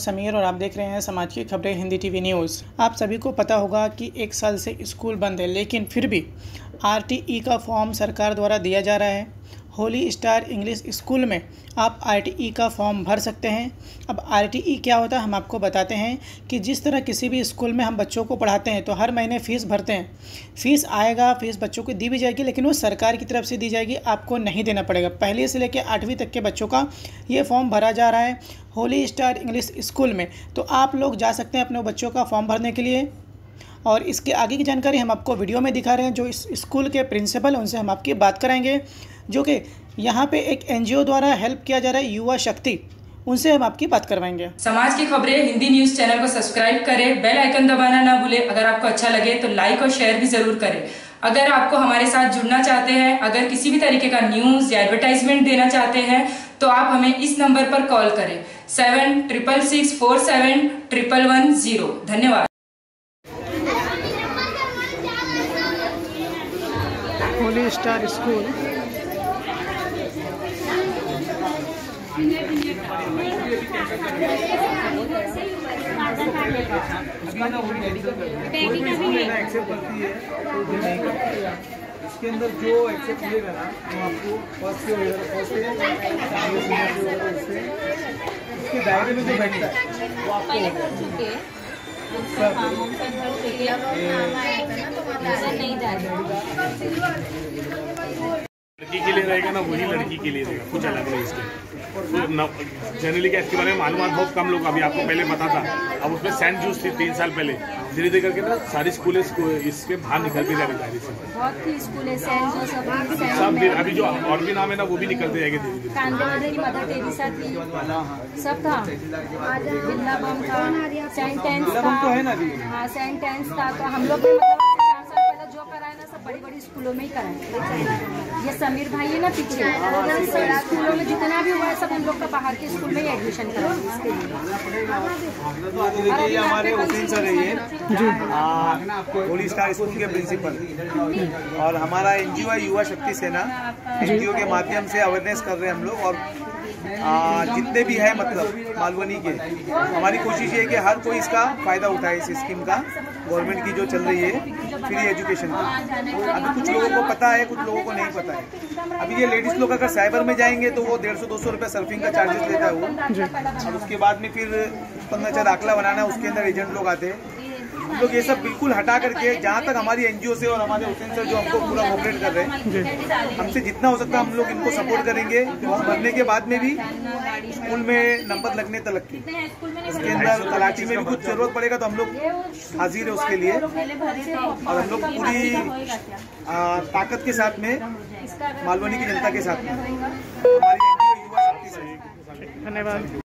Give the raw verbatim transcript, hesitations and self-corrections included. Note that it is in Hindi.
समीर और आप देख रहे हैं समाज की खबरें हिंदी टीवी न्यूज़। आप सभी को पता होगा कि एक साल से स्कूल बंद है, लेकिन फिर भी आरटीई का फॉर्म सरकार द्वारा दिया जा रहा है। होली स्टार इंग्लिश स्कूल में आप आरटीई का फॉर्म भर सकते हैं। अब आरटीई क्या होता है हम आपको बताते हैं कि जिस तरह किसी भी स्कूल में हम बच्चों को पढ़ाते हैं तो हर महीने फ़ीस भरते हैं। फ़ीस आएगा, फ़ीस बच्चों को दी भी जाएगी, लेकिन वो सरकार की तरफ से दी जाएगी, आपको नहीं देना पड़ेगा। पहले से लेकर आठवीं तक के बच्चों का ये फॉर्म भरा जा रहा है होली स्टार इंग्लिश स्कूल में। तो आप लोग जा सकते हैं अपने बच्चों का फॉर्म भरने के लिए। और इसके आगे की जानकारी हम आपको वीडियो में दिखा रहे हैं। जो इस स्कूल के प्रिंसिपल उनसे हम आपकी बात कराएंगे, जो कि यहाँ पे एक एनजीओ द्वारा हेल्प किया जा रहा है, युवा शक्ति। उनसे हम आपकी बात करवाएंगे। समाज की खबरें हिंदी न्यूज चैनल को सब्सक्राइब करें, बेल आइकन दबाना ना भूले। अगर आपको अच्छा लगे तो लाइक और शेयर भी जरूर करें। अगर आपको हमारे साथ जुड़ना चाहते हैं, अगर किसी भी तरीके का न्यूज या एडवर्टाइजमेंट देना चाहते हैं, तो आप हमें इस नंबर पर कॉल करें seven triple six four seven triple one zero. धन्यवाद। होली स्टार स्कूल इसके अंदर जो एक्सेप्ट मिलेगा ना वो आपको फर्स्ट के फर्स्ट उसके दायरे में जो बैठता है वो आपको लड़की के लिए रहेगा ना, वही लड़की के लिए रहेगा, कुछ अलग नहीं इसके। जनरली क्या इसके बारे में मालूमात बहुत कम लोग, अभी आपको पहले पता था। अब उसमें सेंट जूस थी तीन साल पहले, धीरे धीरे करके ना सारी स्कूलें इसके बाहर निकलते जा रही है। बहुत ही स्कूल है सेंट जोसेफ सब अभी जो और भी नाम है ना वो भी निकलते जाएंगे धीरे धीरे। कांदे की मदर टेरेसा थी, सब था, वृंदावन था, सेंट एंस था, हाँ सेंट एंस था। तो हम लोग भी मतलब चार साल पहले जो कराए ना सब बड़ी बड़ी स्कूलों में ही कराए। ये समीर भाई है ना पीछे, सब स्कूलों में जितना भी हुआ है सब हम लोग का बाहर के स्कूल में ही एडमिशन कराए। ये हमारे हुसैन सर है, ये होली स्टार स्कूल के प्रिंसिपल, और हमारा एनजीओ है युवा शक्ति सेना। एनजीओ के माध्यम से अवेयरनेस कर रहे हैं हम लोग, और आ, जितने भी है मतलब मालवनी के, हमारी कोशिश है कि हर कोई इसका फायदा उठाए इस स्कीम का, गवर्नमेंट की जो चल रही है फ्री एजुकेशन की। अभी कुछ लोगों को पता है, कुछ लोगों को नहीं पता है। अभी ये लेडीज लोग अगर साइबर में जाएंगे तो वो डेढ़ सौ दो सौ रुपये सर्फिंग का चार्जेस लेता है वो, और उसके बाद में फिर पंद्रह दाखला बनाना है, उसके अंदर एजेंट लोग आते हैं। हम लोग ये सब बिल्कुल हटा करके, जहाँ तक हमारी एनजीओ से और हमारे हुसैन सर जो हमको पूरा कोऑपरेट कर रहे हैं, हमसे जितना हो सकता है हम लोग इनको सपोर्ट करेंगे। फॉर्म भरने के बाद में भी स्कूल में नंबर लगने तक के इसके अंदर तलाशी में भी कुछ जरूरत पड़ेगा तो हम लोग हाजिर है उसके लिए, और हम लोग पूरी ताकत के साथ में मालवनी की जनता के साथ में हमारी एनजीओ युवा शक्ति से। धन्यवाद।